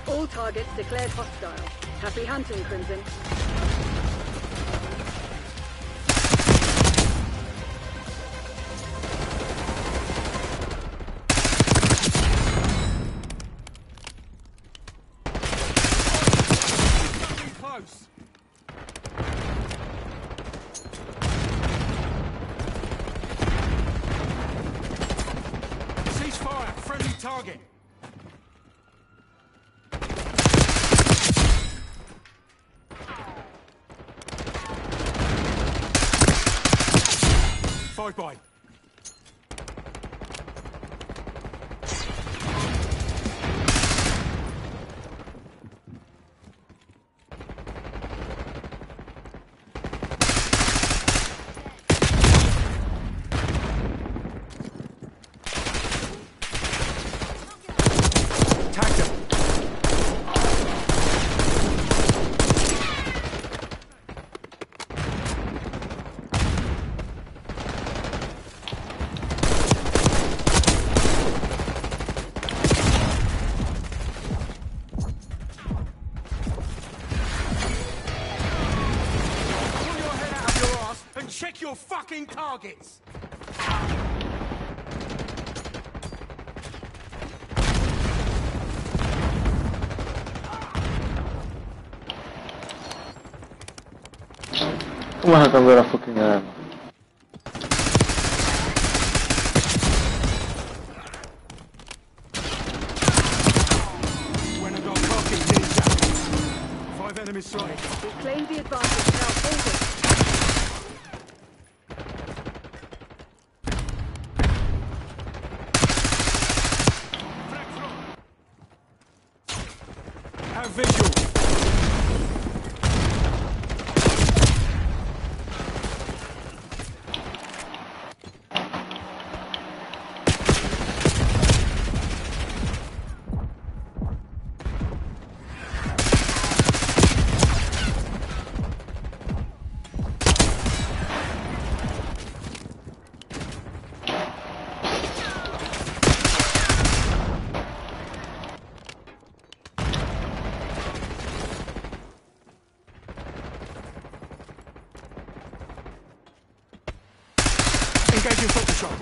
All targets declared hostile. Happy hunting, Crimson. Close. Ceasefire. Friendly target. Five by. Check your fucking targets! Come on, I'm gonna fucking When I got cocky, ninja. 5 enemies strike. We claim the advantage, now hold it. Have visual. Engaging focus shot.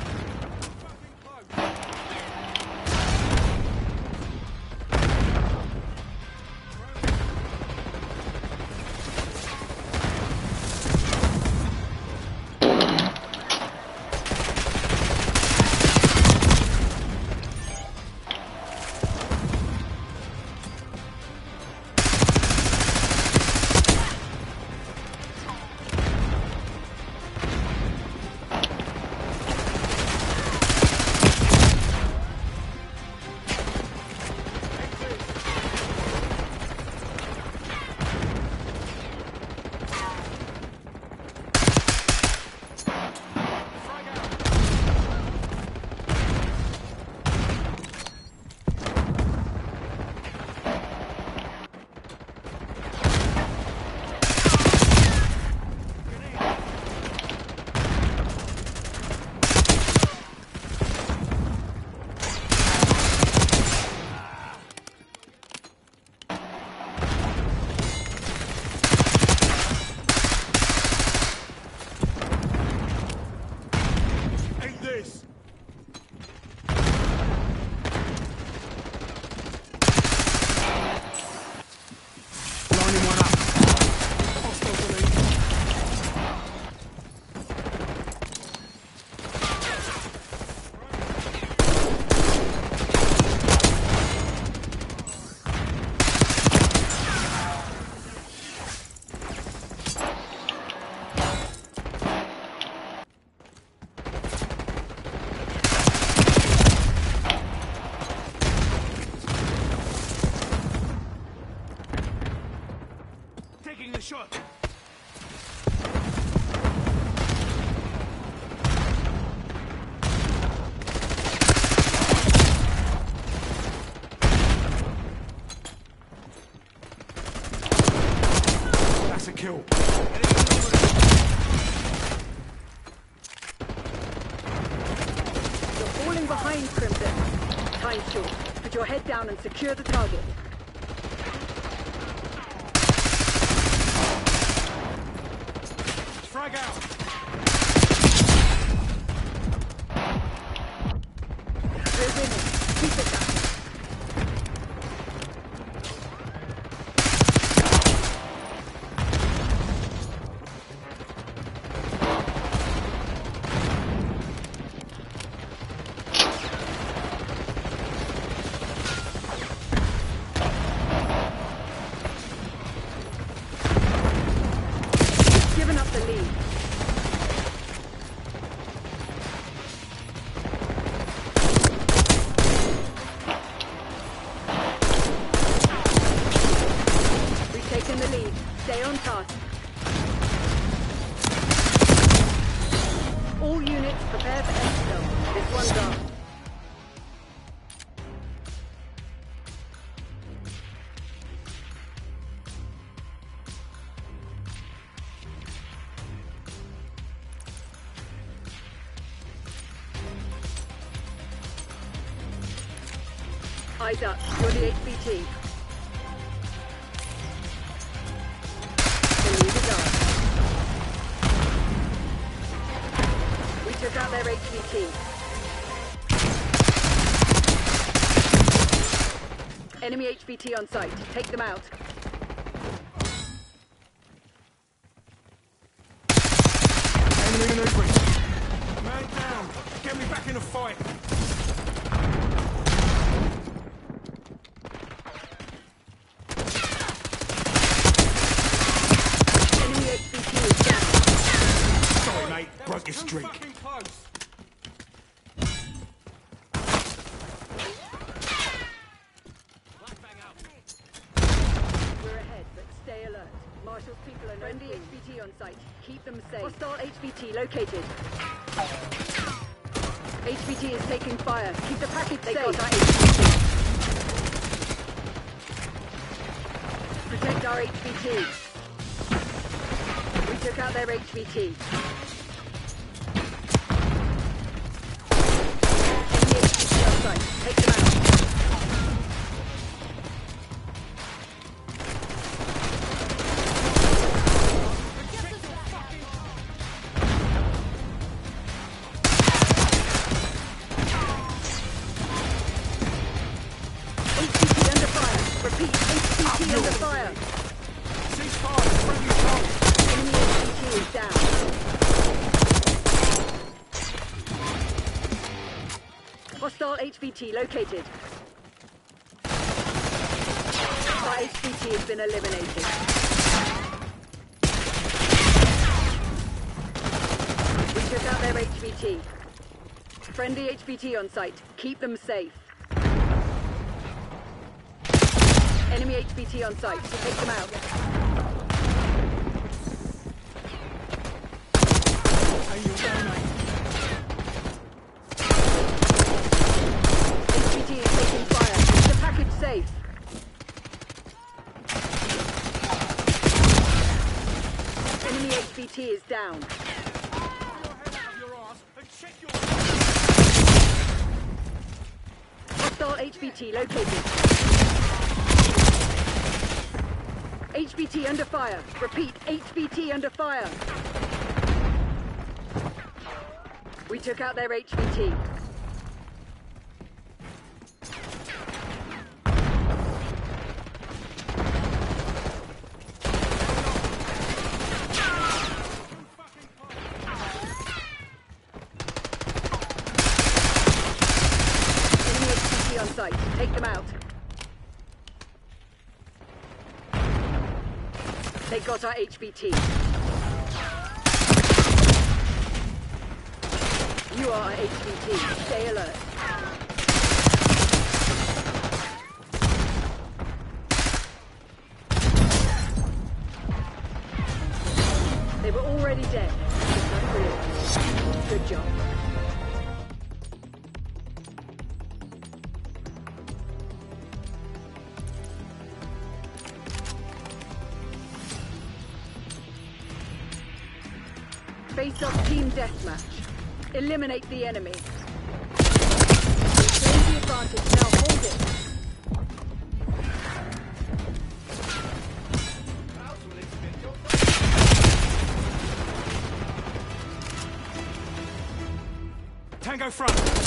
Taking the shot. That's a kill. You're falling behind, Crimson. Time's short. Put your head down and secure the target. given up the lead. We've taken the lead. Stay on task. All units prepare for exfil. This one's off. Eyes up, you're the HVT. The lead is ours. We took out their HVT. Enemy HVT on site. Take them out. Enemy maneuvering. Man down. Get me back in the fight. Broke your streak. We're ahead, but stay alert. Marshal's people are friendly HVT on site. Keep them safe. Hostile HVT located. HVT is taking fire. Keep the package safe. They got our HVT. Protect our HVT. We took out their HVT. Take them out. HVT under fire. Repeat, HVT under fire. Ceasefire, friendly target. Enemy HVT is down. Hostile HVT located. Our HVT has been eliminated. We took out their HVT. Friendly HVT on site. Keep them safe. Enemy HVT on site. Take them out. HVT is taking fire. Keep the package safe. Enemy HVT is down. Hostile HVT located. HVT under fire. Repeat, HVT under fire. We took out their HVT. On site. Take them out. They got our HVT. You are our HVT. Stay alert. They were already dead. Good job. Face-off team deathmatch. Eliminate the enemy. Reclaim the advantage. Now hold it. Tango front.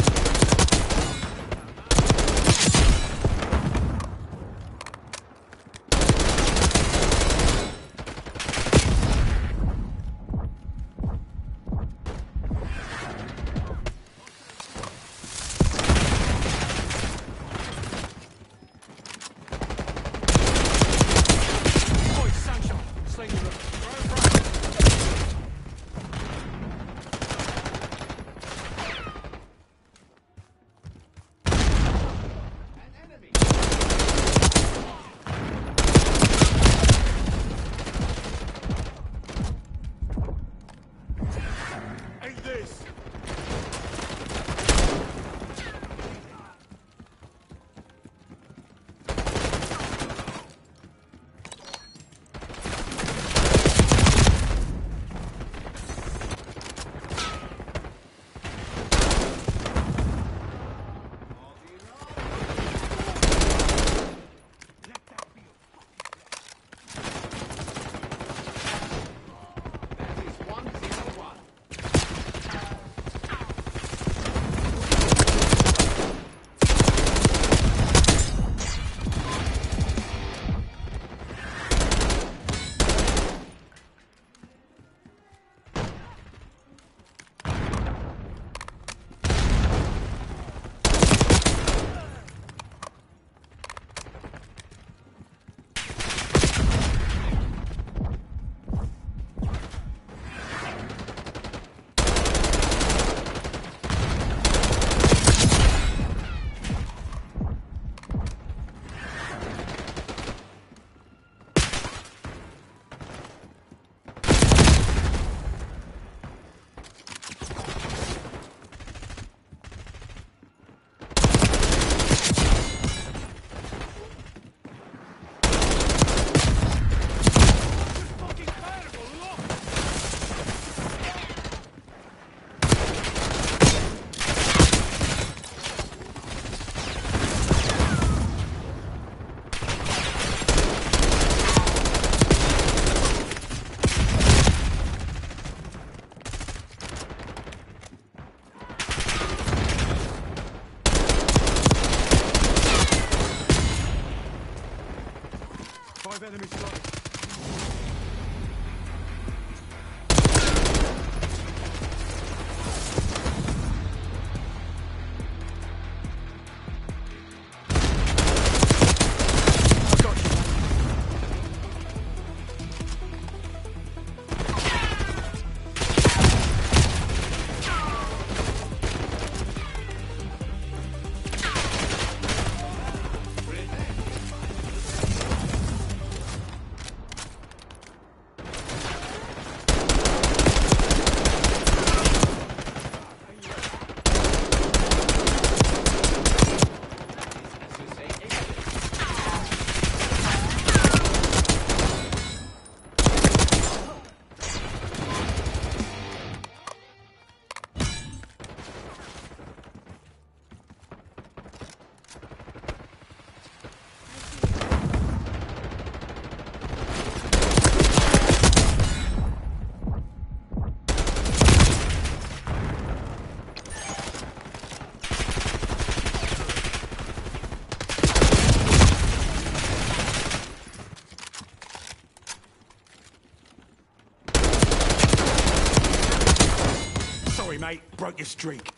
mate. Broke your streak.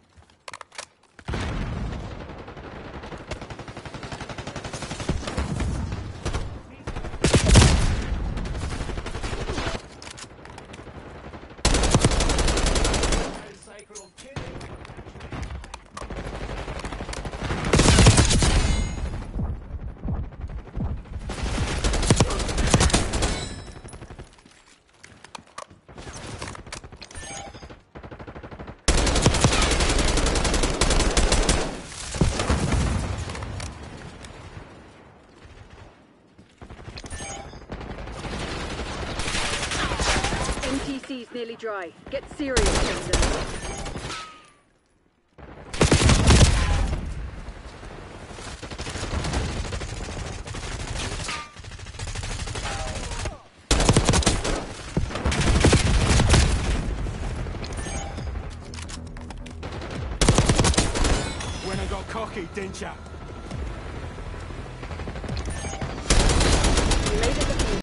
MTC's nearly dry. Get serious, Jason. When I got cocky, didn't ya? You made it look easy.